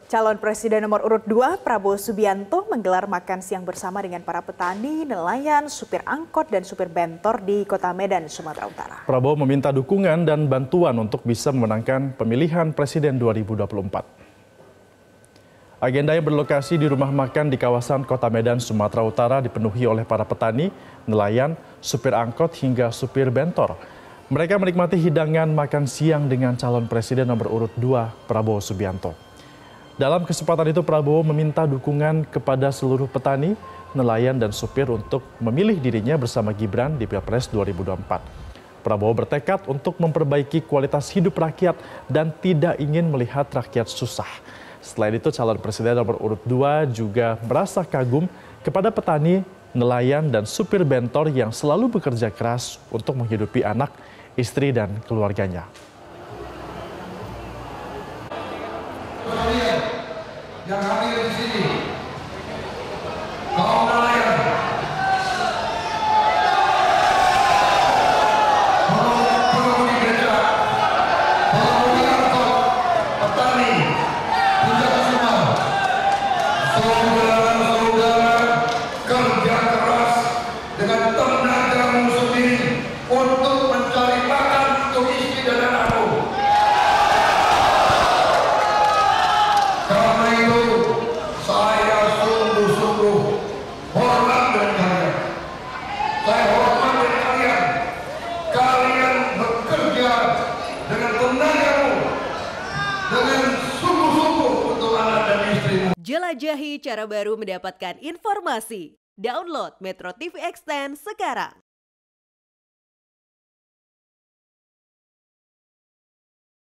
Calon Presiden nomor urut 2 Prabowo Subianto menggelar makan siang bersama dengan para petani, nelayan, supir angkot, dan supir bentor di Kota Medan, Sumatera Utara. Prabowo meminta dukungan dan bantuan untuk bisa memenangkan pemilihan Presiden 2024. Agenda yang berlokasi di rumah makan di kawasan Kota Medan, Sumatera Utara dipenuhi oleh para petani, nelayan, supir angkot, hingga supir bentor. Mereka menikmati hidangan makan siang dengan calon Presiden nomor urut 2 Prabowo Subianto. Dalam kesempatan itu, Prabowo meminta dukungan kepada seluruh petani, nelayan, dan supir untuk memilih dirinya bersama Gibran di Pilpres 2024. Prabowo bertekad untuk memperbaiki kualitas hidup rakyat dan tidak ingin melihat rakyat susah. Selain itu, calon Presiden nomor urut 2 juga merasa kagum kepada petani, nelayan, dan supir bentor yang selalu bekerja keras untuk menghidupi anak, istri, dan keluarganya. Yang hadir di sini, kaum nelayan, pengemudi beca, pengemudi angkot, petani, puncak semua, saudara-saudara kerja keras dengan tenagamu sendiri untuk mencari makan untuk istri dan anakmu. Karena itu, saya sungguh-sungguh hormat dari kalian. Saya hormat dari kalian. Kalian bekerja dengan tenagamu, dengan sungguh-sungguh untuk anak dan istrimu. Jelajahi cara baru mendapatkan informasi. Download Metro TV Extend sekarang.